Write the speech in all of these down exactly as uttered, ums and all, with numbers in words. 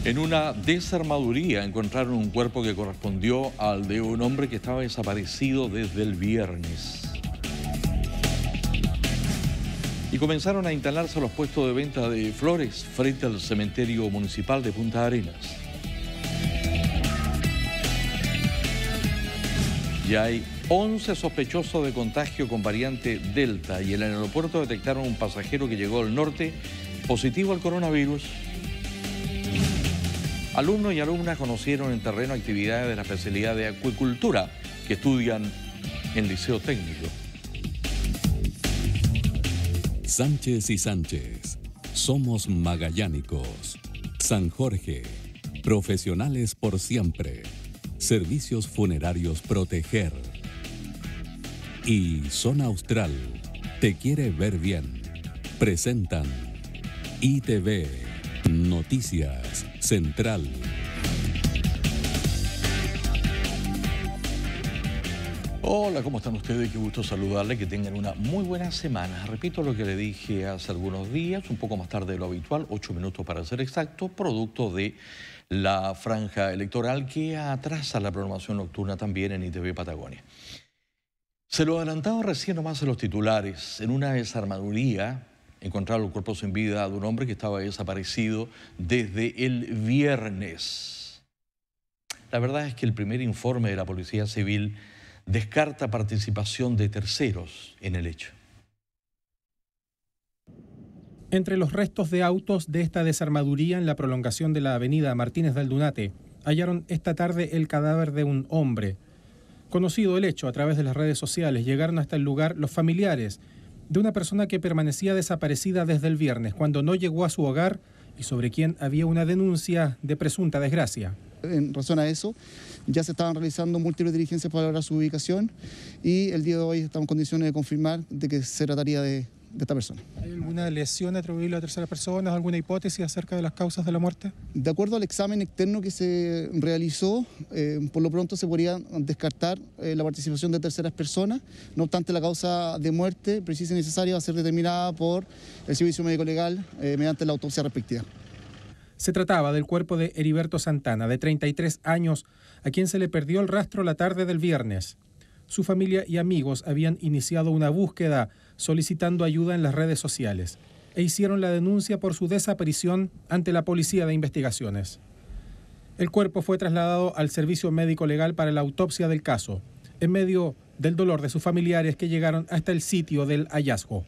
En una desarmaduría encontraron un cuerpo que correspondió al de un hombre que estaba desaparecido desde el viernes. Y comenzaron a instalarse los puestos de venta de flores frente al cementerio municipal de Punta Arenas. Ya hay once sospechosos de contagio con variante Delta y en el aeropuerto detectaron un pasajero que llegó al norte positivo al coronavirus. Alumnos y alumnas conocieron en terreno actividades de la especialidad de acuicultura que estudian en Liceo Técnico. Sánchez y Sánchez, somos magallánicos. San Jorge, profesionales por siempre. Servicios funerarios Proteger. Y Zona Austral, te quiere ver bien. Presentan I T V, Noticias Central. Hola, ¿cómo están ustedes? Qué gusto saludarles, que tengan una muy buena semana. Repito lo que le dije hace algunos días, un poco más tarde de lo habitual, ocho minutos para ser exacto, producto de la franja electoral que atrasa la programación nocturna también en I T V Patagonia. Se lo adelantaba recién nomás en los titulares. En una desarmaduría encontraron el cuerpo sin vida de un hombre que estaba desaparecido desde el viernes. La verdad es que el primer informe de la Policía Civil descarta participación de terceros en el hecho. Entre los restos de autos de esta desarmaduría en la prolongación de la avenida Martínez de Aldunate, hallaron esta tarde el cadáver de un hombre. Conocido el hecho a través de las redes sociales, llegaron hasta el lugar los familiares de una persona que permanecía desaparecida desde el viernes, cuando no llegó a su hogar y sobre quien había una denuncia de presunta desgracia. En razón a eso, ya se estaban realizando múltiples diligencias para lograr su ubicación y el día de hoy estamos en condiciones de confirmar de que se trataría de, de esta persona. ¿Hay alguna lesión atribuible a terceras personas, alguna hipótesis acerca de las causas de la muerte? De acuerdo al examen externo que se realizó, eh, por lo pronto se podría descartar eh, la participación de terceras personas. No obstante, la causa de muerte precisa y necesaria va a ser determinada por el Servicio Médico Legal eh, mediante la autopsia respectiva. Se trataba del cuerpo de Heriberto Santana, de treinta y tres años, a quien se le perdió el rastro la tarde del viernes. Su familia y amigos habían iniciado una búsqueda solicitando ayuda en las redes sociales e hicieron la denuncia por su desaparición ante la Policía de Investigaciones. El cuerpo fue trasladado al Servicio Médico Legal para la autopsia del caso, en medio del dolor de sus familiares que llegaron hasta el sitio del hallazgo.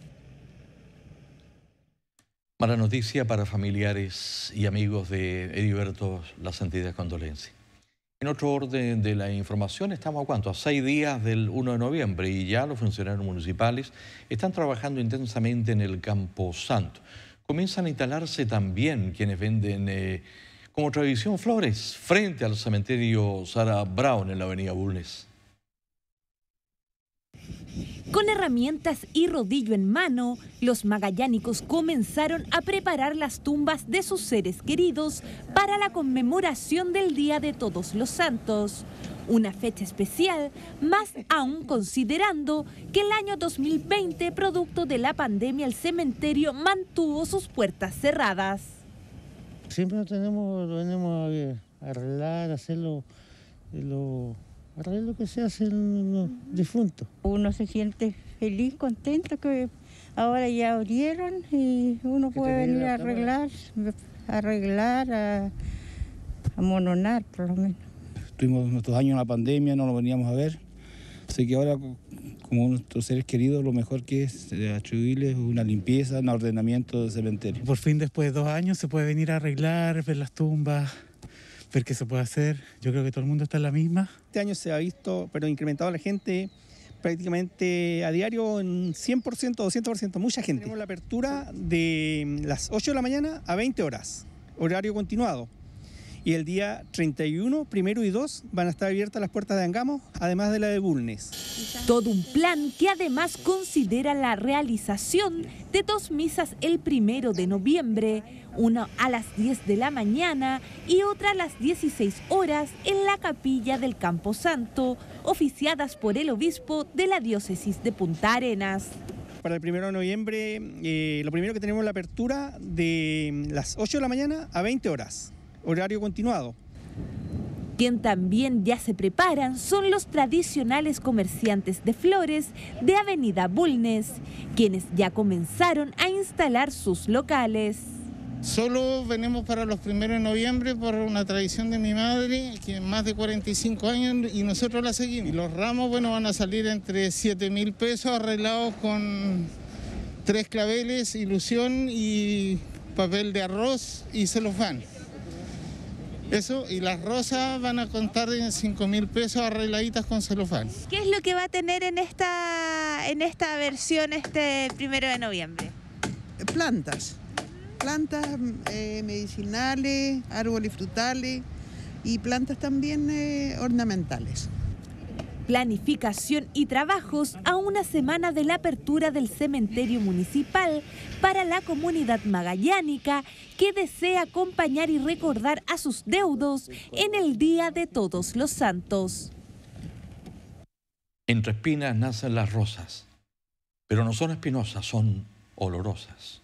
Mala noticia para familiares y amigos de Heriberto, las sentidas condolencias. En otro orden de la información, estamos a cuánto, a seis días del primero de noviembre y ya los funcionarios municipales están trabajando intensamente en el Campo Santo. Comienzan a instalarse también quienes venden eh, como tradición flores frente al cementerio Sarah Brown en la avenida Bulnes. Con herramientas y rodillo en mano, los magallánicos comenzaron a preparar las tumbas de sus seres queridos para la conmemoración del Día de Todos los Santos. Una fecha especial, más aún considerando que el año dos mil veinte, producto de la pandemia, el cementerio mantuvo sus puertas cerradas. Siempre lo tenemos, lo tenemos a arreglar, hacerlo, lo... arreglar lo que se hace en los difuntos. Uno se siente feliz, contento que ahora ya abrieron y uno puede venir a arreglar, a arreglar, a amononar por lo menos. Tuvimos nuestros años en la pandemia, no nos veníamos a ver, así que ahora como nuestros seres queridos lo mejor que es atribuirles una limpieza, un ordenamiento del cementerio. Por fin después de dos años se puede venir a arreglar, ver las tumbas, ver qué se puede hacer. Yo creo que todo el mundo está en la misma. Este año se ha visto, pero incrementado la gente prácticamente a diario en cien por ciento, doscientos por ciento, mucha gente. Tenemos la apertura de las ocho de la mañana a veinte horas, horario continuado. Y el día treinta y uno, primero y dos van a estar abiertas las puertas de Angamos, además de la de Bulnes. Todo un plan que además considera la realización de dos misas el primero de noviembre, una a las diez de la mañana y otra a las dieciséis horas en la capilla del Campo Santo, oficiadas por el obispo de la diócesis de Punta Arenas. Para el primero de noviembre, eh, lo primero que tenemos es la apertura de las ocho de la mañana a veinte horas. horario continuado. Quien también ya se preparan son los tradicionales comerciantes de flores de Avenida Bulnes, quienes ya comenzaron a instalar sus locales. Solo venimos para los primeros de noviembre por una tradición de mi madre, que es más de cuarenta y cinco años, y nosotros la seguimos. Y los ramos, bueno, van a salir entre siete mil pesos arreglados con tres claveles, ilusión y papel de arroz y celofán. Eso, y las rosas van a contar en cinco mil pesos arregladitas con celofán. ¿Qué es lo que va a tener en esta, en esta versión este primero de noviembre? Plantas, plantas eh, medicinales, árboles frutales y plantas también eh, ornamentales. Planificación y trabajos a una semana de la apertura del cementerio municipal para la comunidad magallánica que desea acompañar y recordar a sus deudos en el Día de Todos los Santos. Entre espinas nacen las rosas, pero no son espinosas, son olorosas.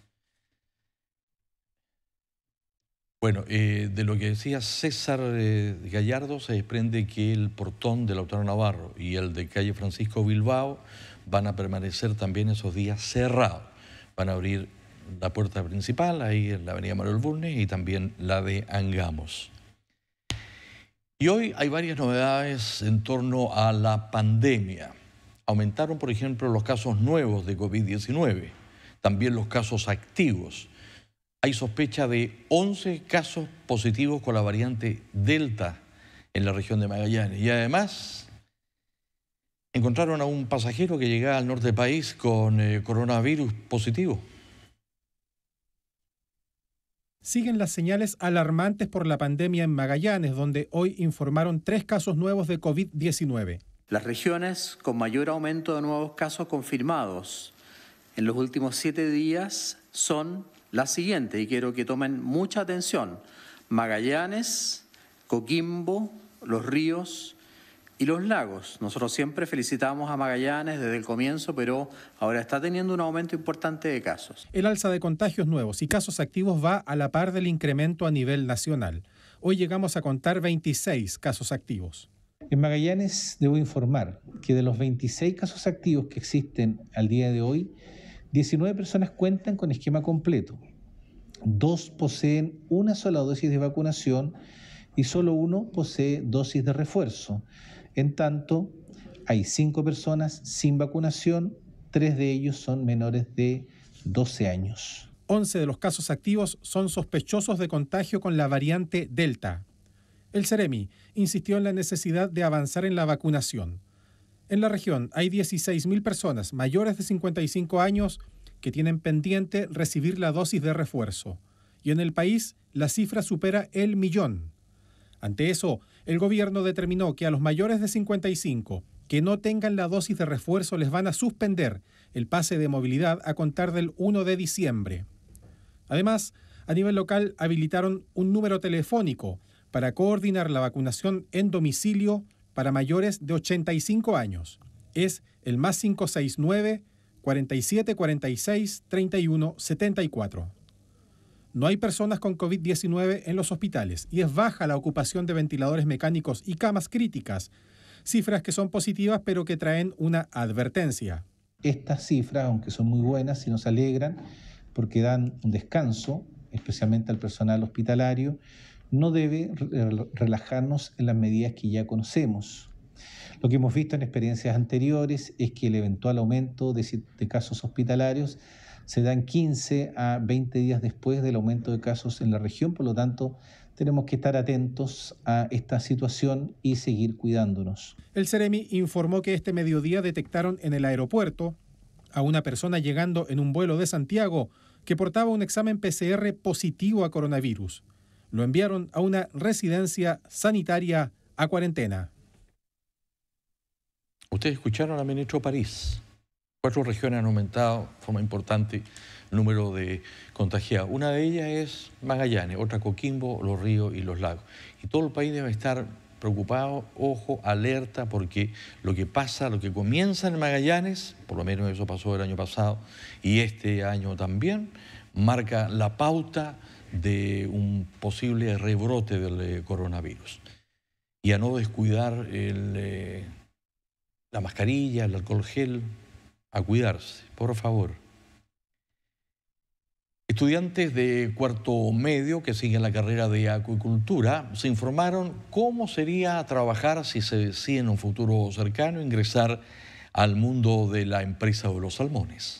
Bueno, eh, de lo que decía César eh, Gallardo se desprende que el portón de Lautaro Navarro y el de calle Francisco Bilbao van a permanecer también esos días cerrados. Van a abrir la puerta principal, ahí en la avenida Manuel Bulnes, y también la de Angamos. Y hoy hay varias novedades en torno a la pandemia. Aumentaron, por ejemplo, los casos nuevos de COVID diecinueve, también los casos activos. Hay sospecha de once casos positivos con la variante Delta en la región de Magallanes. Y además encontraron a un pasajero que llegaba al norte del país con eh, coronavirus positivo. Siguen las señales alarmantes por la pandemia en Magallanes, donde hoy informaron tres casos nuevos de COVID diecinueve. Las regiones con mayor aumento de nuevos casos confirmados en los últimos siete días son la siguiente, y quiero que tomen mucha atención: Magallanes, Coquimbo, Los Ríos y Los Lagos. Nosotros siempre felicitamos a Magallanes desde el comienzo, pero ahora está teniendo un aumento importante de casos. El alza de contagios nuevos y casos activos va a la par del incremento a nivel nacional. Hoy llegamos a contar veintiséis casos activos. En Magallanes debo informar que de los veintiséis casos activos que existen al día de hoy, diecinueve personas cuentan con esquema completo, dos poseen una sola dosis de vacunación y solo uno posee dosis de refuerzo. En tanto, hay cinco personas sin vacunación, tres de ellos son menores de doce años. once de los casos activos son sospechosos de contagio con la variante Delta. El Ceremi insistió en la necesidad de avanzar en la vacunación. En la región hay dieciséis mil personas mayores de cincuenta y cinco años que tienen pendiente recibir la dosis de refuerzo. Y en el país la cifra supera el millón. Ante eso, el gobierno determinó que a los mayores de cincuenta y cinco que no tengan la dosis de refuerzo les van a suspender el pase de movilidad a contar del primero de diciembre. Además, a nivel local habilitaron un número telefónico para coordinar la vacunación en domicilio para mayores de ochenta y cinco años. Es el más cinco seis nueve, cuarenta y siete cuarenta y seis, treinta y uno setenta y cuatro. No hay personas con COVID diecinueve en los hospitales y es baja la ocupación de ventiladores mecánicos y camas críticas, cifras que son positivas pero que traen una advertencia. Estas cifras, aunque son muy buenas, sí nos alegran porque dan un descanso, especialmente al personal hospitalario, no debe relajarnos en las medidas que ya conocemos. Lo que hemos visto en experiencias anteriores es que el eventual aumento de, de casos hospitalarios se dan quince a veinte días después del aumento de casos en la región, por lo tanto tenemos que estar atentos a esta situación y seguir cuidándonos. El Ceremi informó que este mediodía detectaron en el aeropuerto a una persona llegando en un vuelo de Santiago que portaba un examen P C R positivo a coronavirus. Lo enviaron a una residencia sanitaria a cuarentena. Ustedes escucharon al ministro París. Cuatro regiones han aumentado de forma importante el número de contagiados. Una de ellas es Magallanes, otra Coquimbo, Los Ríos y Los Lagos. Y todo el país debe estar preocupado, ojo, alerta, porque lo que pasa, lo que comienza en Magallanes, por lo menos eso pasó el año pasado y este año también, marca la pauta de un posible rebrote del eh, coronavirus. Y a no descuidar el, eh, la mascarilla, el alcohol gel, a cuidarse, por favor. Estudiantes de cuarto medio que siguen la carrera de acuicultura se informaron cómo sería trabajar si se decide en un futuro cercano ingresar al mundo de la empresa de los salmones.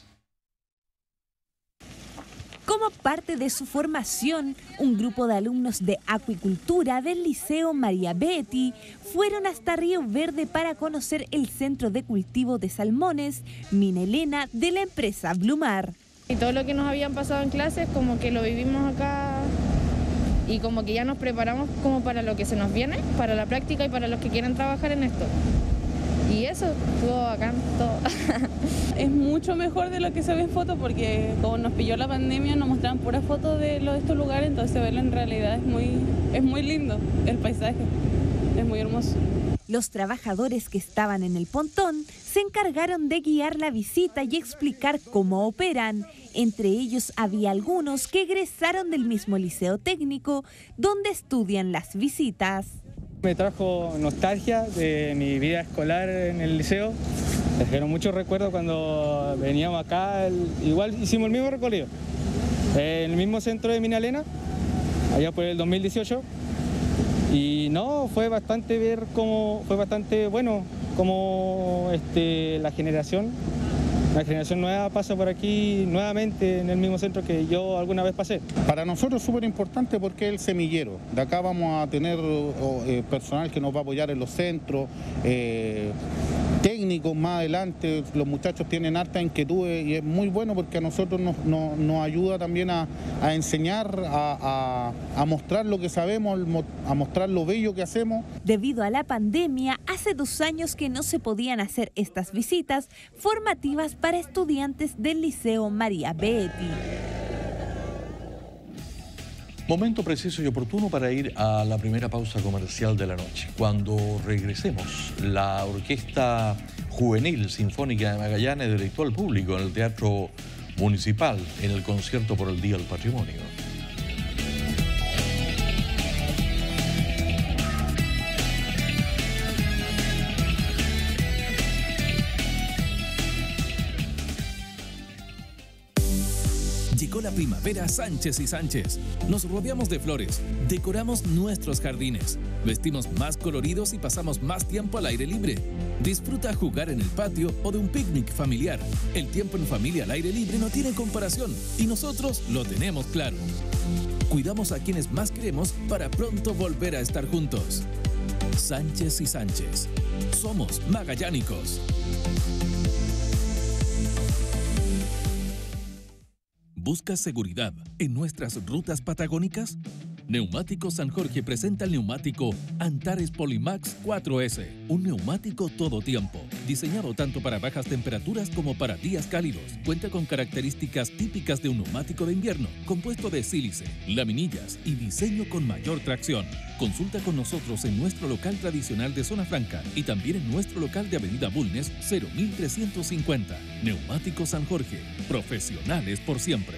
Como parte de su formación, un grupo de alumnos de acuicultura del Liceo María Betti fueron hasta Río Verde para conocer el centro de cultivo de salmones Mina Elena de la empresa Blumar. Y todo lo que nos habían pasado en clases, como que lo vivimos acá y como que ya nos preparamos como para lo que se nos viene, para la práctica y para los que quieren trabajar en esto. Y eso, estuvo bacán todo. Es mucho mejor de lo que se ve en fotos porque como nos pilló la pandemia nos mostraban puras fotos de, lo, de estos lugares, entonces verlo en realidad es muy, es muy lindo, el paisaje, es muy hermoso. Los trabajadores que estaban en el pontón se encargaron de guiar la visita y explicar cómo operan. Entre ellos había algunos que egresaron del mismo liceo técnico donde estudian las visitas. Me trajo nostalgia de mi vida escolar en el liceo. Trajeron muchos recuerdos cuando veníamos acá. El, igual hicimos el mismo recorrido. En el mismo centro de Mina Elena, allá por el dos mil dieciocho. Y no, fue bastante ver cómo, fue bastante bueno como este, la generación, la generación nueva pasa por aquí nuevamente en el mismo centro que yo alguna vez pasé. Para nosotros es súper importante porque es el semillero. De acá vamos a tener eh, personal que nos va a apoyar en los centros, eh, técnicos más adelante. Los muchachos tienen harta inquietudes y es muy bueno porque a nosotros nos, nos, nos ayuda también a, a enseñar, a, a, a mostrar lo que sabemos, a mostrar lo bello que hacemos. Debido a la pandemia, hace dos años que no se podían hacer estas visitas formativas para estudiantes del Liceo María Betti. Momento preciso y oportuno para ir a la primera pausa comercial de la noche. Cuando regresemos, la Orquesta Juvenil Sinfónica de Magallanes deleitó al público en el Teatro Municipal en el concierto por el Día del Patrimonio. Llegó la primavera Sánchez y Sánchez. Nos rodeamos de flores, decoramos nuestros jardines, vestimos más coloridos y pasamos más tiempo al aire libre. Disfruta jugar en el patio o de un picnic familiar. El tiempo en familia al aire libre no tiene comparación y nosotros lo tenemos claro. Cuidamos a quienes más queremos para pronto volver a estar juntos. Sánchez y Sánchez. Somos magallánicos. ¿Buscas seguridad en nuestras rutas patagónicas? Neumáticos San Jorge presenta el neumático Antares Polymax cuatro ese, un neumático todo tiempo, diseñado tanto para bajas temperaturas como para días cálidos. Cuenta con características típicas de un neumático de invierno, compuesto de sílice, laminillas y diseño con mayor tracción. Consulta con nosotros en nuestro local tradicional de Zona Franca y también en nuestro local de Avenida Bulnes cero mil trescientos cincuenta. Neumáticos San Jorge, profesionales por siempre.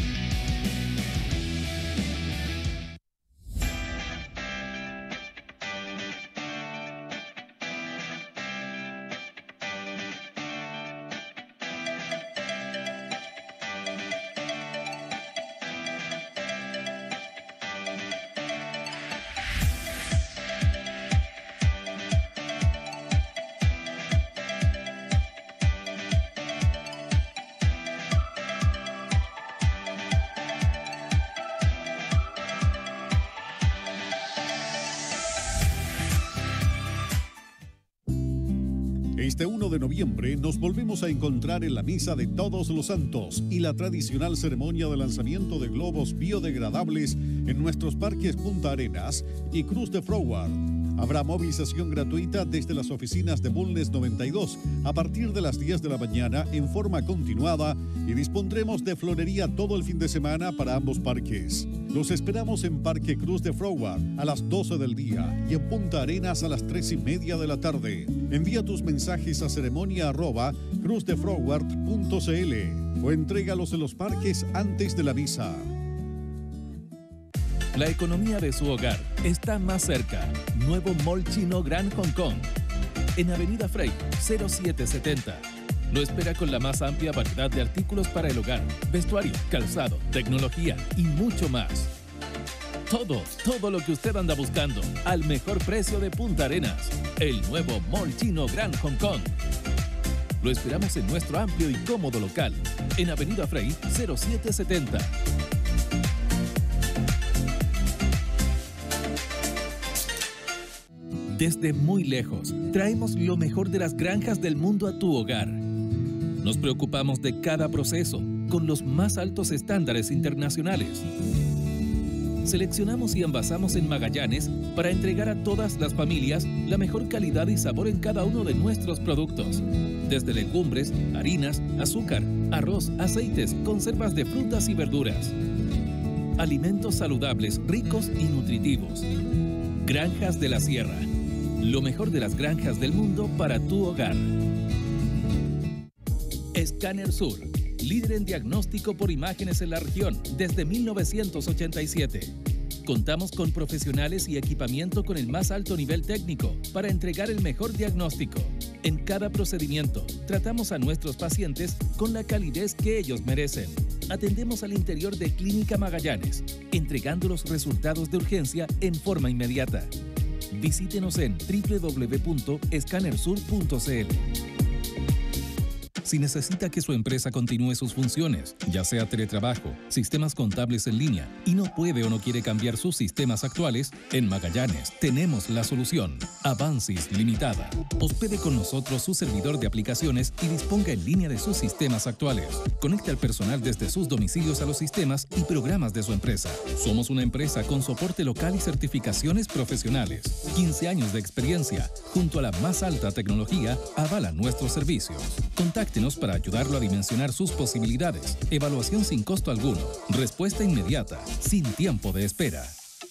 Este uno de noviembre nos volvemos a encontrar en la Misa de Todos los Santos y la tradicional ceremonia de lanzamiento de globos biodegradables en nuestros parques Punta Arenas y Cruz de Froward. Habrá movilización gratuita desde las oficinas de Bulnes noventa y dos a partir de las diez de la mañana en forma continuada y dispondremos de florería todo el fin de semana para ambos parques. Los esperamos en Parque Cruz de Froward a las doce del día y en Punta Arenas a las tres y media de la tarde. Envía tus mensajes a ceremonia arroba cruzdefroward punto cl o entrégalos en los parques antes de la misa. La economía de su hogar está más cerca. Nuevo Mall Chino Gran Hong Kong. En Avenida Frey, cero siete setenta. Lo espera con la más amplia variedad de artículos para el hogar, vestuario, calzado, tecnología y mucho más. Todo, todo lo que usted anda buscando al mejor precio de Punta Arenas. El nuevo Mall Chino Gran Hong Kong. Lo esperamos en nuestro amplio y cómodo local, en Avenida Frey, cero siete setenta. Desde muy lejos, traemos lo mejor de las granjas del mundo a tu hogar. Nos preocupamos de cada proceso, con los más altos estándares internacionales. Seleccionamos y envasamos en Magallanes para entregar a todas las familias la mejor calidad y sabor en cada uno de nuestros productos. Desde legumbres, harinas, azúcar, arroz, aceites, conservas de frutas y verduras. Alimentos saludables, ricos y nutritivos. Granjas de la Sierra. Lo mejor de las granjas del mundo para tu hogar. Escáner Sur, líder en diagnóstico por imágenes en la región desde mil novecientos ochenta y siete. Contamos con profesionales y equipamiento con el más alto nivel técnico para entregar el mejor diagnóstico. En cada procedimiento, tratamos a nuestros pacientes con la calidez que ellos merecen. Atendemos al interior de Clínica Magallanes, entregando los resultados de urgencia en forma inmediata. Visítenos en doble u doble u doble u punto escáner sur punto c l. Si necesita que su empresa continúe sus funciones, ya sea teletrabajo, sistemas contables en línea, y no puede o no quiere cambiar sus sistemas actuales, en Magallanes tenemos la solución. Avancis Limitada. Hospede con nosotros su servidor de aplicaciones y disponga en línea de sus sistemas actuales. Conecte al personal desde sus domicilios a los sistemas y programas de su empresa. Somos una empresa con soporte local y certificaciones profesionales. quince años de experiencia, junto a la más alta tecnología, avalan nuestros servicios. Contáctenos para ayudarlo a dimensionar sus posibilidades. Evaluación sin costo alguno. Respuesta inmediata, sin tiempo de espera.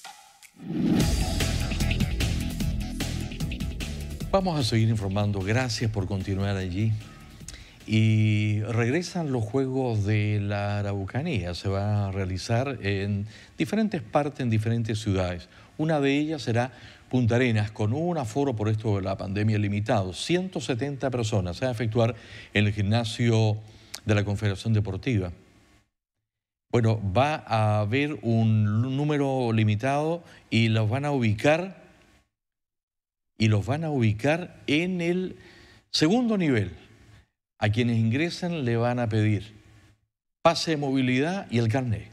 Vamos a seguir informando. Gracias por continuar allí. Y regresan los Juegos de la Araucanía. Se va a realizar en diferentes partes, en diferentes ciudades. Una de ellas será Punta Arenas, con un aforo por esto de la pandemia limitado. ciento setenta personas se va a efectuar en el gimnasio de la Confederación Deportiva. Bueno, va a haber un número limitado y los van a ubicar, y los van a ubicar en el segundo nivel. A quienes ingresen le van a pedir pase de movilidad y el carnet.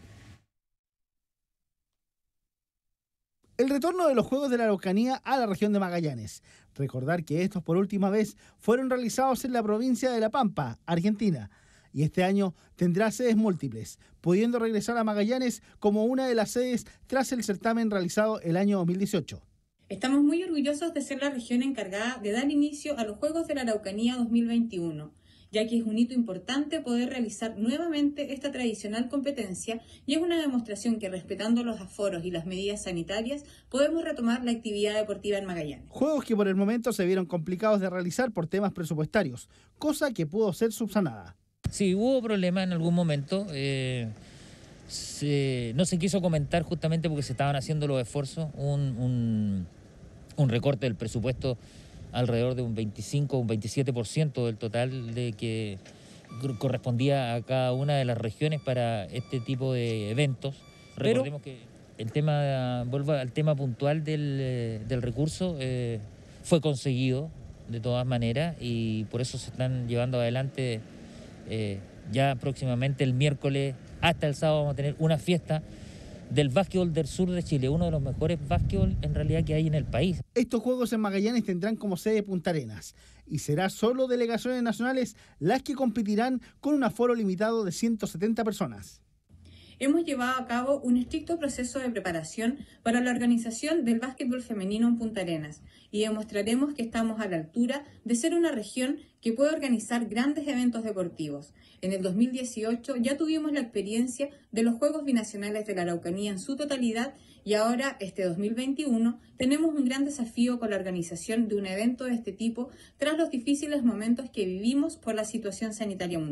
El retorno de los Juegos de la Araucanía a la región de Magallanes. Recordar que estos por última vez fueron realizados en la provincia de La Pampa, Argentina, y este año tendrá sedes múltiples, pudiendo regresar a Magallanes como una de las sedes tras el certamen realizado el año dos mil dieciocho. Estamos muy orgullosos de ser la región encargada de dar inicio a los Juegos de la Araucanía dos mil veintiuno, ya que es un hito importante poder realizar nuevamente esta tradicional competencia y es una demostración que, respetando los aforos y las medidas sanitarias, podemos retomar la actividad deportiva en Magallanes. Juegos que por el momento se vieron complicados de realizar por temas presupuestarios, cosa que pudo ser subsanada. Sí, hubo problemas en algún momento. Eh, se, no se quiso comentar justamente porque se estaban haciendo los esfuerzos, un, un, un recorte del presupuesto alrededor de un veinticinco o un veintisiete por ciento del total de que correspondía a cada una de las regiones para este tipo de eventos. Pero recordemos que el tema, vuelvo al tema puntual del, del recurso, eh, fue conseguido de todas maneras y por eso se están llevando adelante eh, ya próximamente el miércoles hasta el sábado vamos a tener una fiesta del básquetbol del sur de Chile, uno de los mejores básquetbol en realidad que hay en el país. Estos Juegos en Magallanes tendrán como sede Punta Arenas y será solo delegaciones nacionales las que competirán con un aforo limitado de ciento setenta personas. Hemos llevado a cabo un estricto proceso de preparación para la organización del básquetbol femenino en Punta Arenas y demostraremos que estamos a la altura de ser una región que puede organizar grandes eventos deportivos. En el dos mil dieciocho ya tuvimos la experiencia de los Juegos Binacionales de la Araucanía en su totalidad y ahora, este dos mil veintiuno, tenemos un gran desafío con la organización de un evento de este tipo tras los difíciles momentos que vivimos por la situación sanitaria mundial.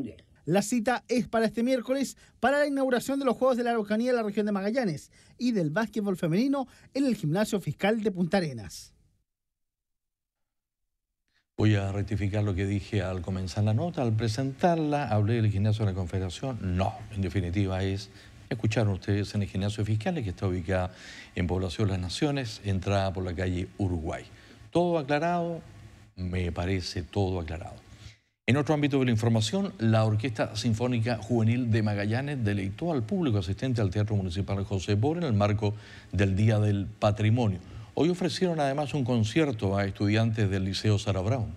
La cita es para este miércoles para la inauguración de los Juegos de la Araucanía en la región de Magallanes y del básquetbol femenino en el Gimnasio Fiscal de Punta Arenas. Voy a rectificar lo que dije al comenzar la nota. Al presentarla, hablé del Gimnasio de la Confederación. No, en definitiva es, escucharon ustedes, en el Gimnasio Fiscal, que está ubicado en Población Las Naciones, entrada por la calle Uruguay. Todo aclarado, me parece todo aclarado. En otro ámbito de la información, la Orquesta Sinfónica Juvenil de Magallanes deleitó al público asistente al Teatro Municipal José Bor en el marco del Día del Patrimonio. Hoy ofrecieron además un concierto a estudiantes del Liceo Sarah Brown.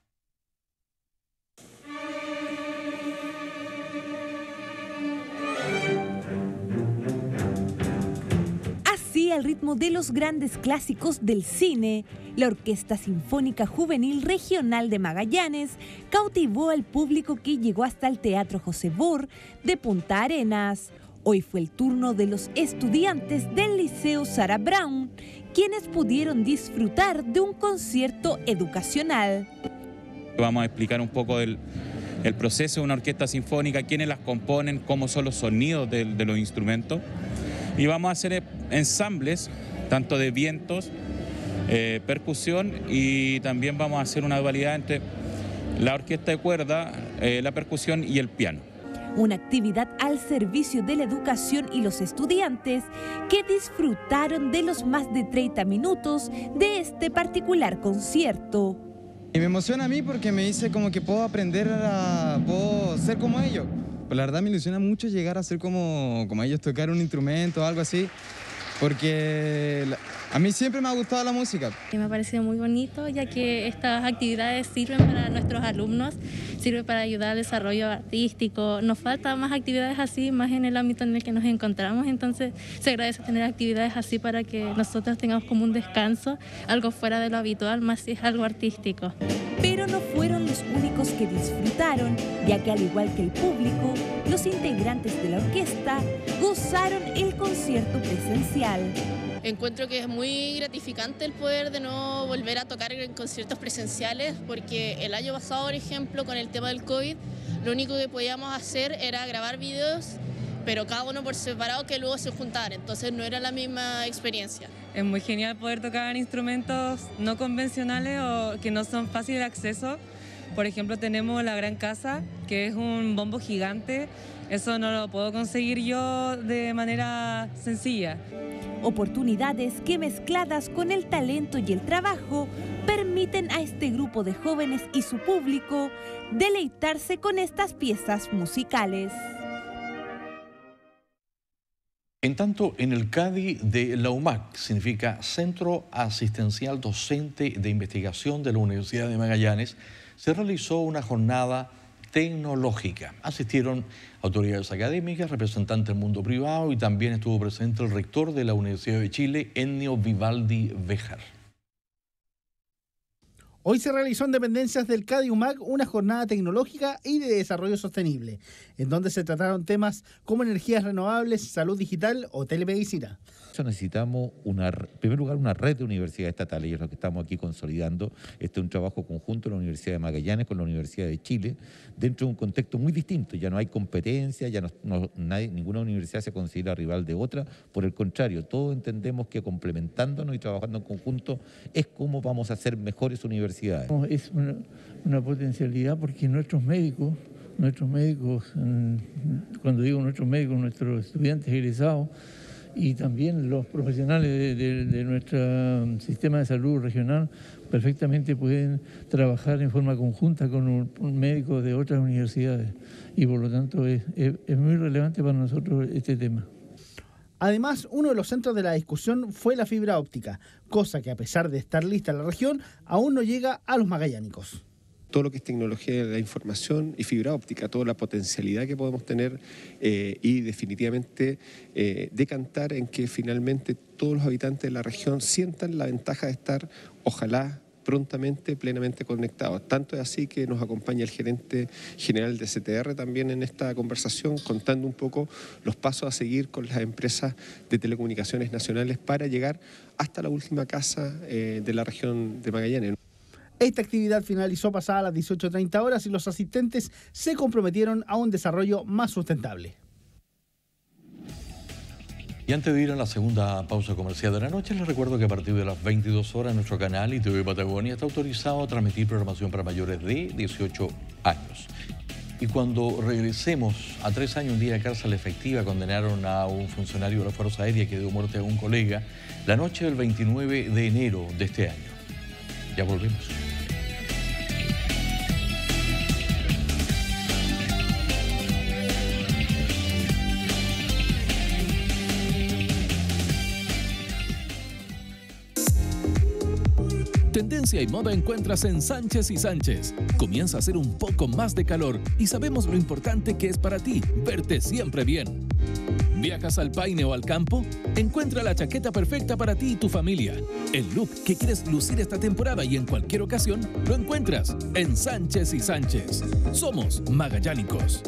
Así, al ritmo de los grandes clásicos del cine, la Orquesta Sinfónica Juvenil Regional de Magallanes cautivó al público que llegó hasta el Teatro José Bor de Punta Arenas. Hoy fue el turno de los estudiantes del Liceo Sarah Brown, quienes pudieron disfrutar de un concierto educacional. Vamos a explicar un poco del el proceso de una orquesta sinfónica, quiénes las componen, cómo son los sonidos de, de los instrumentos. Y vamos a hacer ensambles, tanto de vientos, eh, percusión, y también vamos a hacer una dualidad entre la orquesta de cuerda, eh, la percusión y el piano. Una actividad al servicio de la educación y los estudiantes que disfrutaron de los más de treinta minutos de este particular concierto. Y me emociona a mí porque me dice como que puedo aprender, a, puedo ser como ellos. Pues la verdad me ilusiona mucho llegar a ser como, como ellos, tocar un instrumento o algo así, porque a mí siempre me ha gustado la música. Y me ha parecido muy bonito, ya que estas actividades sirven para nuestros alumnos, sirven para ayudar al desarrollo artístico. Nos faltan más actividades así, más en el ámbito en el que nos encontramos, entonces se agradece tener actividades así para que nosotros tengamos como un descanso, algo fuera de lo habitual, más si es algo artístico. Pero no fueron los únicos que disfrutaron, ya que al igual que el público, los integrantes de la orquesta gozaron el concierto presencial. Encuentro que es muy gratificante el poder de no volver a tocar en conciertos presenciales, porque el año pasado, por ejemplo, con el tema del COVID, lo único que podíamos hacer era grabar videos, pero cada uno por separado que luego se juntaran, entonces no era la misma experiencia. Es muy genial poder tocar instrumentos no convencionales o que no son fáciles de acceso. Por ejemplo, tenemos la gran casa, que es un bombo gigante. Eso no lo puedo conseguir yo de manera sencilla. Oportunidades que, mezcladas con el talento y el trabajo, permiten a este grupo de jóvenes y su público deleitarse con estas piezas musicales. En tanto, en el C A D I de la U M A C, significa Centro Asistencial Docente de Investigación de la Universidad de Magallanes, se realizó una jornada tecnológica. Asistieron autoridades académicas, representantes del mundo privado y también estuvo presente el rector de la Universidad de Chile, Ennio Vivaldi Béjar. Hoy se realizó en dependencias del C A D I U M A C una jornada tecnológica y de desarrollo sostenible, en donde se trataron temas como energías renovables, salud digital o telemedicina. Necesitamos, una, en primer lugar, una red de universidades estatales, y es lo que estamos aquí consolidando. Este es un trabajo conjunto de la Universidad de Magallanes con la Universidad de Chile, dentro de un contexto muy distinto. Ya no hay competencia, ya no, no, nadie, ninguna universidad se considera rival de otra. Por el contrario, todos entendemos que complementándonos y trabajando en conjunto es como vamos a ser mejores universidades. Es una, una potencialidad porque nuestros médicos, nuestros médicos, cuando digo nuestros médicos, nuestros estudiantes egresados, y también los profesionales de, de, de nuestro sistema de salud regional perfectamente pueden trabajar en forma conjunta con un, un médico de otras universidades y por lo tanto es, es, es muy relevante para nosotros este tema. Además, uno de los centros de la discusión fue la fibra óptica, cosa que a pesar de estar lista en la región, aún no llega a los magallánicos. Todo lo que es tecnología de la información y fibra óptica, toda la potencialidad que podemos tener eh, y definitivamente eh, decantar en que finalmente todos los habitantes de la región sientan la ventaja de estar, ojalá, prontamente, plenamente conectados. Tanto es así que nos acompaña el gerente general de C T R también en esta conversación, contando un poco los pasos a seguir con las empresas de telecomunicaciones nacionales para llegar hasta la última casa eh, de la región de Magallanes. Esta actividad finalizó pasadas las dieciocho treinta horas y los asistentes se comprometieron a un desarrollo más sustentable. Y antes de ir a la segunda pausa comercial de la noche, les recuerdo que a partir de las veintidós horas nuestro canal I T V Patagonia está autorizado a transmitir programación para mayores de dieciocho años. Y cuando regresemos a tres años, un día de cárcel efectiva, condenaron a un funcionario de la Fuerza Aérea que dio muerte a un colega la noche del veintinueve de enero de este año. Ya volvemos. Tendencia y moda encuentras en Sánchez y Sánchez. Comienza a hacer un poco más de calor y sabemos lo importante que es para ti verte siempre bien. ¿Viajas al Paine o al campo? Encuentra la chaqueta perfecta para ti y tu familia. El look que quieres lucir esta temporada y en cualquier ocasión lo encuentras en Sánchez y Sánchez. Somos magallánicos.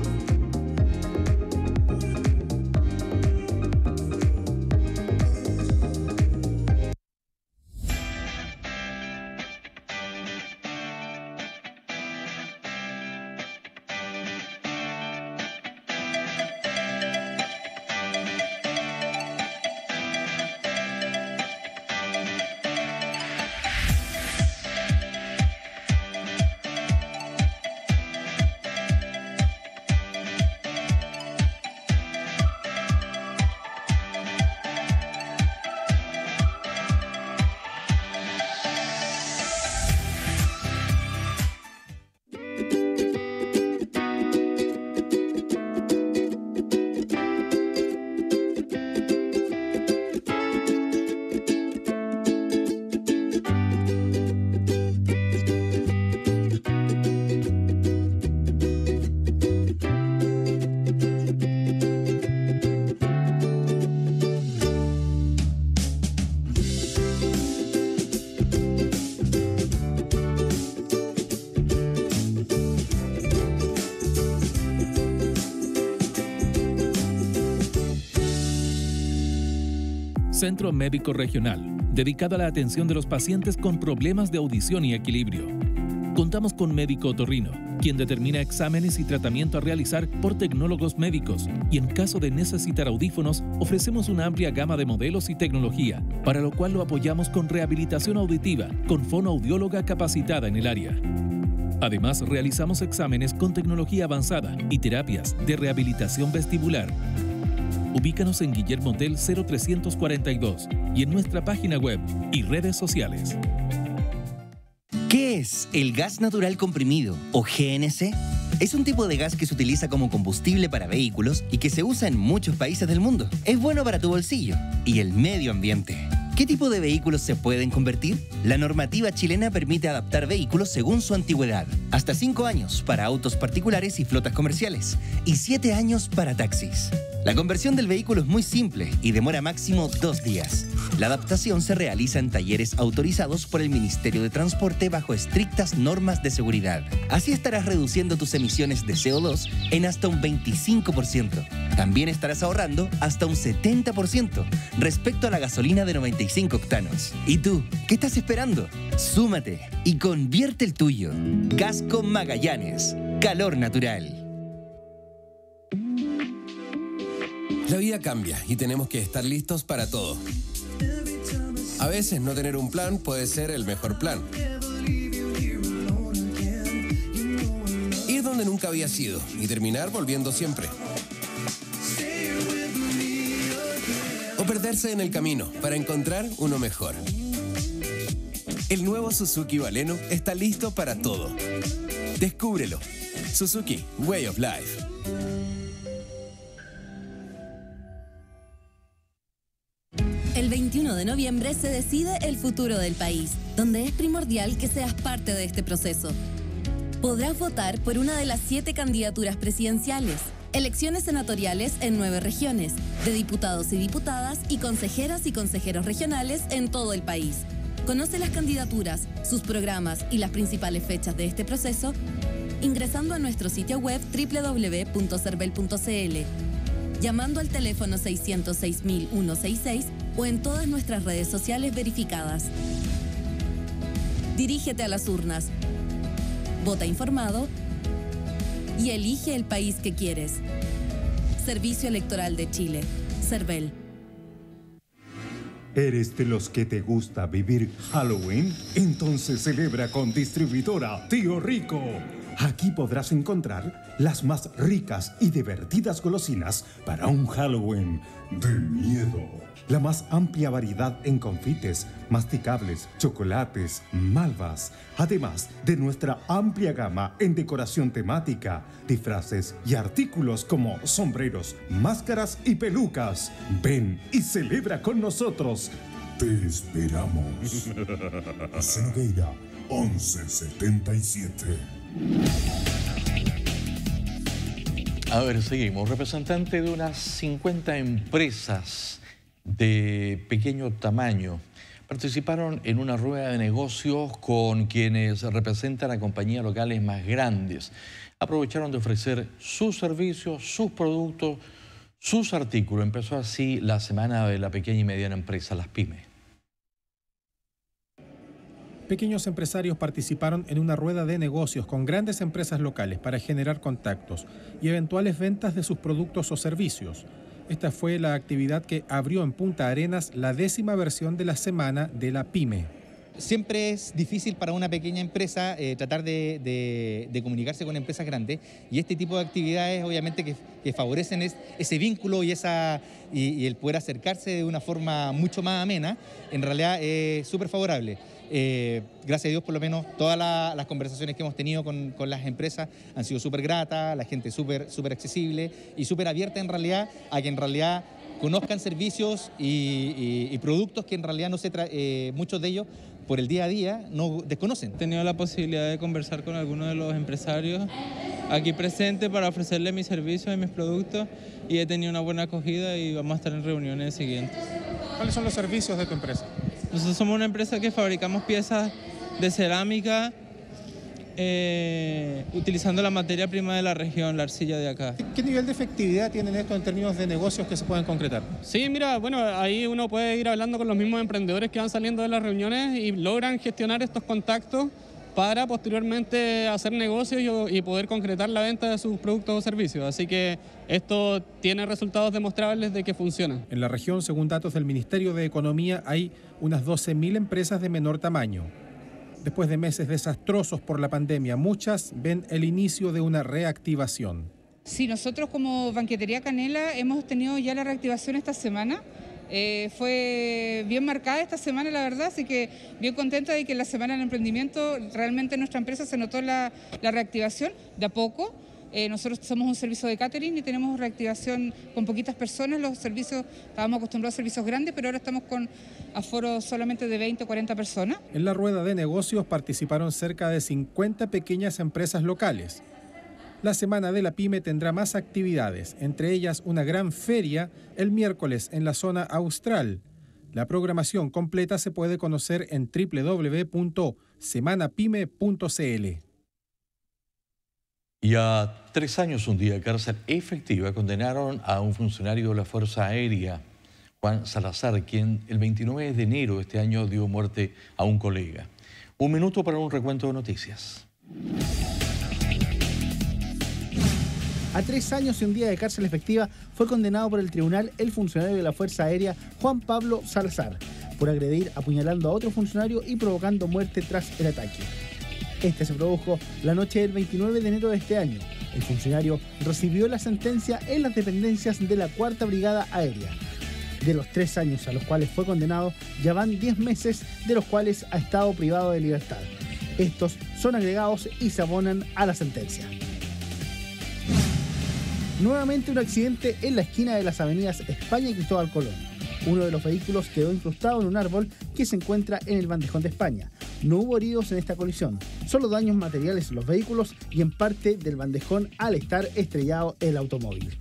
Centro Médico Regional, dedicado a la atención de los pacientes con problemas de audición y equilibrio. Contamos con médico otorrino, quien determina exámenes y tratamiento a realizar por tecnólogos médicos, y en caso de necesitar audífonos, ofrecemos una amplia gama de modelos y tecnología, para lo cual lo apoyamos con rehabilitación auditiva, con fonoaudióloga capacitada en el área. Además, realizamos exámenes con tecnología avanzada y terapias de rehabilitación vestibular. Ubícanos en Guillermo Tell cero trescientos cuarenta y dos y en nuestra página web y redes sociales. ¿Qué es el gas natural comprimido o G N C? Es un tipo de gas que se utiliza como combustible para vehículos y que se usa en muchos países del mundo. Es bueno para tu bolsillo y el medio ambiente. ¿Qué tipo de vehículos se pueden convertir? La normativa chilena permite adaptar vehículos según su antigüedad. Hasta cinco años para autos particulares y flotas comerciales y siete años para taxis. La conversión del vehículo es muy simple y demora máximo dos días. La adaptación se realiza en talleres autorizados por el Ministerio de Transporte bajo estrictas normas de seguridad. Así estarás reduciendo tus emisiones de C O dos en hasta un veinticinco por ciento. También estarás ahorrando hasta un setenta por ciento respecto a la gasolina de noventa y cinco octanos. ¿Y tú? ¿Qué estás esperando? Súmate y convierte el tuyo. Gasco Magallanes. Calor natural. La vida cambia y tenemos que estar listos para todo. A veces no tener un plan puede ser el mejor plan. Ir donde nunca había sido y terminar volviendo siempre. O perderse en el camino para encontrar uno mejor. El nuevo Suzuki Baleno está listo para todo. Descúbrelo. Suzuki Way of Life. El veintiuno de noviembre se decide el futuro del país, donde es primordial que seas parte de este proceso. Podrás votar por una de las siete candidaturas presidenciales, elecciones senatoriales en nueve regiones, de diputados y diputadas y consejeras y consejeros regionales en todo el país. Conoce las candidaturas, sus programas y las principales fechas de este proceso ingresando a nuestro sitio web doble u doble u doble u punto cervel punto c l, llamando al teléfono seiscientos seis mil ciento sesenta y seis o en todas nuestras redes sociales verificadas. Dirígete a las urnas. Vota informado y elige el país que quieres. Servicio Electoral de Chile. Cervel. ¿Eres de los que te gusta vivir Halloween? Entonces celebra con Distribuidora Tío Rico. Aquí podrás encontrar las más ricas y divertidas golosinas para un Halloween de miedo. La más amplia variedad en confites, masticables, chocolates, malvas. Además de nuestra amplia gama en decoración temática, disfraces y artículos como sombreros, máscaras y pelucas. Ven y celebra con nosotros. Te esperamos. Nogueira, once setenta y siete. A ver, seguimos. Representante de unas cincuenta empresas de pequeño tamaño participaron en una rueda de negocios con quienes representan a compañías locales más grandes. Aprovecharon de ofrecer sus servicios, sus productos, sus artículos. Empezó así la Semana de la Pequeña y Mediana Empresa, las pymes. Pequeños empresarios participaron en una rueda de negocios con grandes empresas locales para generar contactos y eventuales ventas de sus productos o servicios. Esta fue la actividad que abrió en Punta Arenas la décima versión de la Semana de la Pyme. Siempre es difícil para una pequeña empresa eh, tratar de, de, de comunicarse con empresas grandes, y este tipo de actividades obviamente que, que favorecen es, ese vínculo y, esa, y, y el poder acercarse de una forma mucho más amena, en realidad es súper favorable. Eh, gracias a Dios, por lo menos, todas la, las conversaciones que hemos tenido con, con las empresas han sido súper gratas, la gente súper súper accesible y súper abierta en realidad a que en realidad conozcan servicios y, y, y productos que en realidad no se tra eh, muchos de ellos por el día a día no desconocen. He tenido la posibilidad de conversar con algunos de los empresarios aquí presentes para ofrecerles mis servicios y mis productos, y he tenido una buena acogida y vamos a estar en reuniones siguientes. ¿Cuáles son los servicios de tu empresa? Nosotros somos una empresa que fabricamos piezas de cerámica eh, utilizando la materia prima de la región, la arcilla de acá. ¿Qué nivel de efectividad tienen esto en términos de negocios que se pueden concretar? Sí, mira, bueno, ahí uno puede ir hablando con los mismos emprendedores que van saliendo de las reuniones y logran gestionar estos contactos para posteriormente hacer negocios y poder concretar la venta de sus productos o servicios. Así que esto tiene resultados demostrables de que funciona. En la región, según datos del Ministerio de Economía, hay unas doce mil empresas de menor tamaño. Después de meses desastrosos por la pandemia, muchas ven el inicio de una reactivación. Sí, nosotros como Banquetería Canela hemos tenido ya la reactivación esta semana. Eh, fue bien marcada esta semana, la verdad, así que bien contenta de que en la Semana del Emprendimiento realmente en nuestra empresa se notó la, la reactivación de a poco. Eh, nosotros somos un servicio de catering y tenemos reactivación con poquitas personas. Los servicios, estábamos acostumbrados a servicios grandes, pero ahora estamos con aforo solamente de veinte o cuarenta personas. En la rueda de negocios participaron cerca de cincuenta pequeñas empresas locales. La Semana de la Pyme tendrá más actividades, entre ellas una gran feria el miércoles en la zona austral. La programación completa se puede conocer en doble u doble u doble u punto semana pyme punto c l. Y a tres años un día de cárcel efectiva condenaron a un funcionario de la Fuerza Aérea, Juan Salazar, quien el veintinueve de enero de este año dio muerte a un colega. Un minuto para un recuento de noticias. A tres años y un día de cárcel efectiva fue condenado por el tribunal el funcionario de la Fuerza Aérea Juan Pablo Salazar por agredir apuñalando a otro funcionario y provocando muerte tras el ataque. Este se produjo la noche del veintinueve de enero de este año. El funcionario recibió la sentencia en las dependencias de la Cuarta Brigada Aérea. De los tres años a los cuales fue condenado, ya van diez meses, de los cuales ha estado privado de libertad. Estos son agregados y se abonan a la sentencia. Nuevamente un accidente en la esquina de las avenidas España y Cristóbal Colón. Uno de los vehículos quedó incrustado en un árbol que se encuentra en el bandejón de España. No hubo heridos en esta colisión, solo daños materiales en los vehículos y en parte del bandejón al estar estrellado el automóvil.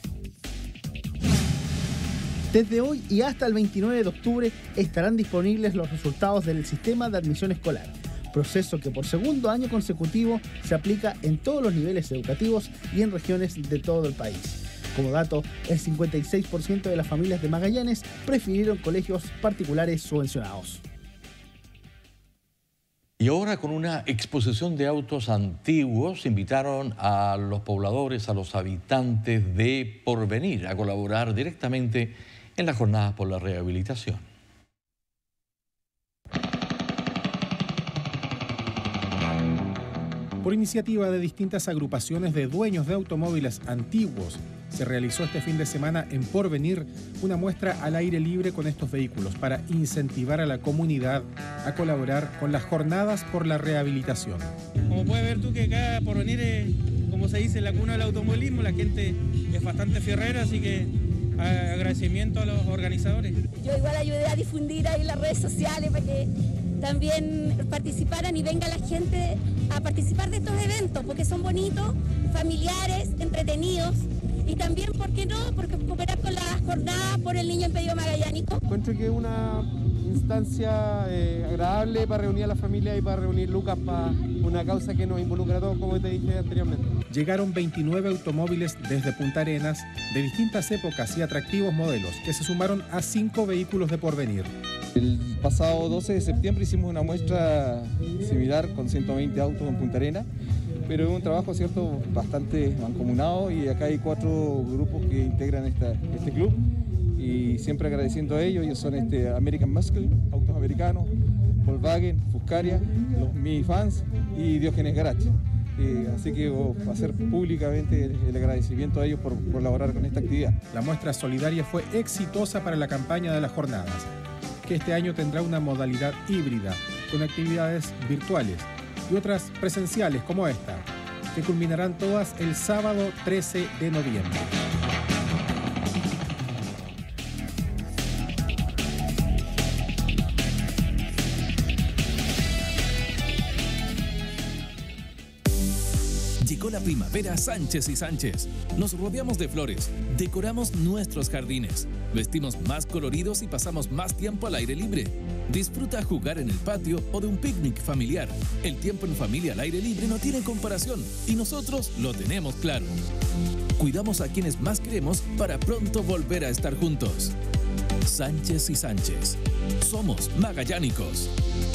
Desde hoy y hasta el veintinueve de octubre estarán disponibles los resultados del sistema de admisión escolar, proceso que por segundo año consecutivo se aplica en todos los niveles educativos y en regiones de todo el país. Como dato, el cincuenta y seis por ciento de las familias de Magallanes prefirieron colegios particulares subvencionados. Y ahora, con una exposición de autos antiguos, invitaron a los pobladores, a los habitantes de Porvenir a colaborar directamente en las jornadas por la rehabilitación. Por iniciativa de distintas agrupaciones de dueños de automóviles antiguos, se realizó este fin de semana en Porvenir una muestra al aire libre con estos vehículos para incentivar a la comunidad a colaborar con las jornadas por la rehabilitación. Como puedes ver tú que acá Porvenir es, como se dice, la cuna del automovilismo, la gente es bastante fierrera, así que agradecimiento a los organizadores. Yo igual ayudé a difundir ahí las redes sociales para que también participaran y venga la gente a participar de estos eventos, porque son bonitos, familiares, entretenidos. Y también, ¿por qué no? Porque cooperar con las jornadas por el niño impedido magallánico. Encuentro que es una instancia eh, agradable para reunir a la familia y para reunir lucas para una causa que nos involucra a todos, como te dije anteriormente. Llegaron veintinueve automóviles desde Punta Arenas de distintas épocas y atractivos modelos que se sumaron a cinco vehículos de Porvenir. El pasado doce de septiembre hicimos una muestra similar con ciento veinte autos en Punta Arenas, pero es un trabajo, cierto, bastante mancomunado y acá hay cuatro grupos que integran esta, este club y siempre agradeciendo a ellos. Ellos son este American Muscle, autos americanos, Volkswagen, Fuscaria, los Mi Fans y Diógenes Garage. Eh, así que oh, hacer públicamente el, el agradecimiento a ellos por colaborar con esta actividad. La muestra solidaria fue exitosa para la campaña de las jornadas, que este año tendrá una modalidad híbrida, con actividades virtuales y otras presenciales como esta, que culminarán todas el sábado trece de noviembre. Llegó la primavera Sánchez y Sánchez. Nos rodeamos de flores, decoramos nuestros jardines, vestimos más coloridos y pasamos más tiempo al aire libre. Disfruta jugar en el patio o de un picnic familiar. El tiempo en familia al aire libre no tiene comparación y nosotros lo tenemos claro. Cuidamos a quienes más queremos para pronto volver a estar juntos. Sánchez y Sánchez. Somos magallánicos.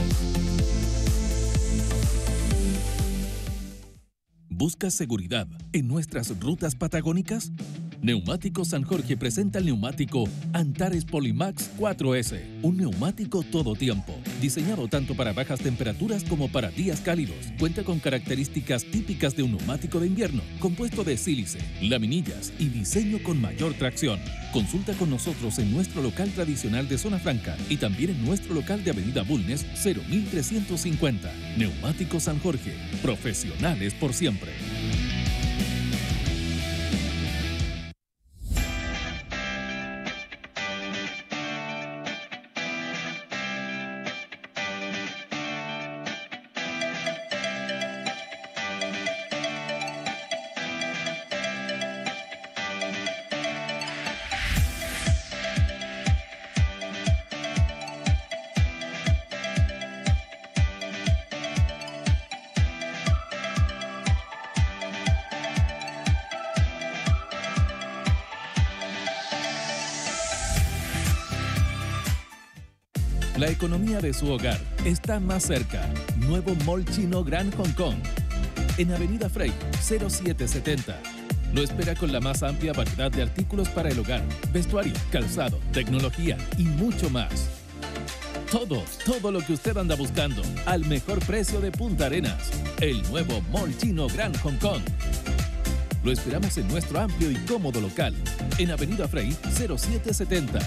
¿Buscas seguridad en nuestras rutas patagónicas? Neumáticos San Jorge presenta el neumático Antares Polymax cuatro ese, un neumático todo tiempo, diseñado tanto para bajas temperaturas como para días cálidos. Cuenta con características típicas de un neumático de invierno, compuesto de sílice, laminillas y diseño con mayor tracción. Consulta con nosotros en nuestro local tradicional de Zona Franca y también en nuestro local de Avenida Bulnes cero mil trescientos cincuenta. Neumáticos San Jorge, profesionales por siempre. La economía de su hogar está más cerca. Nuevo Mall Chino Gran Hong Kong. En Avenida Frey, cero siete setenta. Lo espera con la más amplia variedad de artículos para el hogar, vestuario, calzado, tecnología y mucho más. Todo, todo lo que usted anda buscando, al mejor precio de Punta Arenas. El nuevo Mall Chino Gran Hong Kong. Lo esperamos en nuestro amplio y cómodo local. En Avenida Frey, cero siete setenta.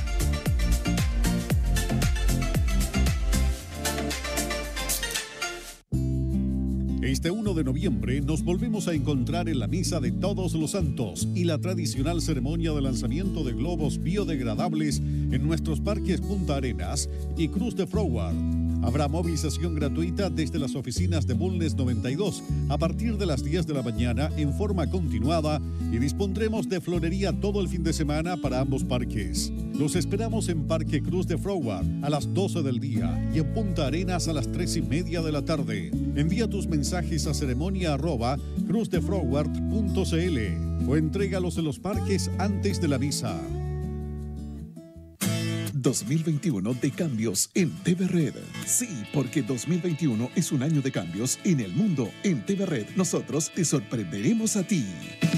Este uno de noviembre nos volvemos a encontrar en la Misa de Todos los Santos y la tradicional ceremonia de lanzamiento de globos biodegradables en nuestros parques Punta Arenas y Cruz de Froward. Habrá movilización gratuita desde las oficinas de Bulnes noventa y dos a partir de las diez de la mañana en forma continuada y dispondremos de florería todo el fin de semana para ambos parques. Los esperamos en Parque Cruz de Froward a las doce del día y en Punta Arenas a las tres y media de la tarde. Envía tus mensajes a ceremonia arroba cruzdefroward punto cl o entrégalos en los parques antes de la misa. dos mil veintiuno de cambios en T V Red. Sí, porque dos mil veintiuno es un año de cambios en el mundo. En T V Red, nosotros te sorprenderemos a ti.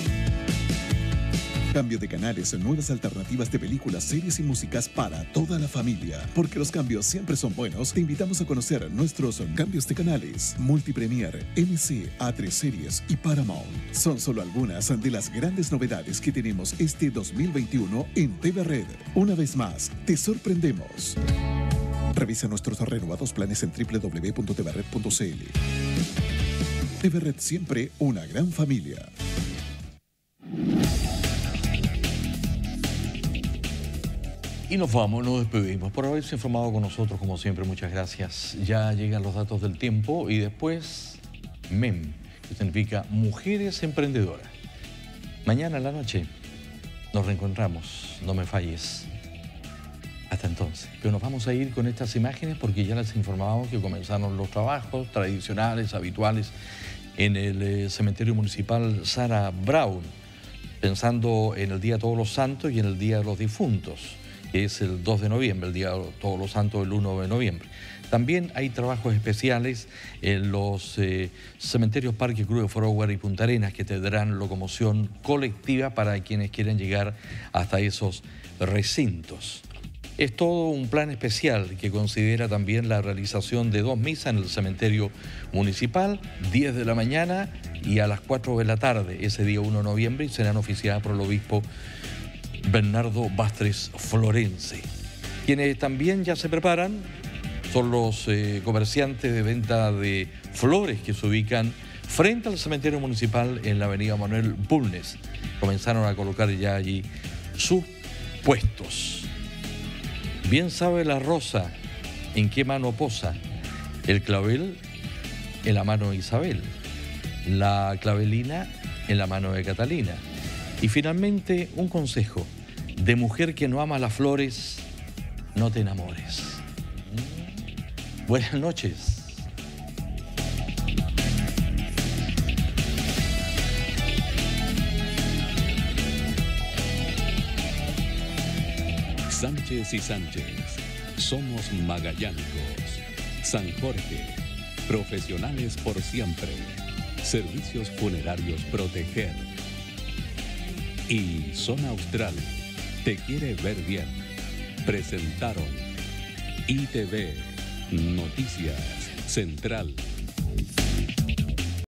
Cambio de canales, nuevas alternativas de películas, series y músicas para toda la familia. Porque los cambios siempre son buenos, te invitamos a conocer nuestros cambios de canales. Multipremier, M C, A tres Series y Paramount. Son solo algunas de las grandes novedades que tenemos este dos mil veintiuno en T V Red. Una vez más, te sorprendemos. Revisa nuestros renovados planes en doble u doble u doble u punto t v red punto c l. T V Red, siempre una gran familia. Y nos vamos, nos despedimos. Por haberse informado con nosotros, como siempre, muchas gracias. Ya llegan los datos del tiempo y después M E M, que significa Mujeres Emprendedoras. Mañana en la noche nos reencontramos, no me falles. Hasta entonces. Pero nos vamos a ir con estas imágenes porque ya les informábamos que comenzaron los trabajos tradicionales, habituales, en el eh, cementerio municipal Sara Brown, pensando en el Día de Todos los Santos y en el Día de los Difuntos, que es el dos de noviembre, el Día de Todos los Santos el uno de noviembre. También hay trabajos especiales en los eh, cementerios Parque Cruz de Forward y Punta Arenas, que tendrán locomoción colectiva para quienes quieren llegar hasta esos recintos. Es todo un plan especial que considera también la realización de dos misas en el cementerio municipal, diez de la mañana y a las cuatro de la tarde, ese día uno de noviembre, y serán oficiadas por el obispo Bernardo Bastres Florense. Quienes también ya se preparan son los eh, comerciantes de venta de flores que se ubican frente al cementerio municipal en la avenida Manuel Bulnes. Comenzaron a colocar ya allí sus puestos. Bien sabe la rosa en qué mano posa, el clavel en la mano de Isabel, la clavelina en la mano de Catalina. Y finalmente, un consejo: de mujer que no ama las flores, no te enamores. Buenas noches. Sánchez y Sánchez, somos magallánicos. San Jorge, profesionales por siempre. Servicios funerarios Proteger. Y Zona Austral, te quiere ver bien. Presentaron I T V, Noticias Central.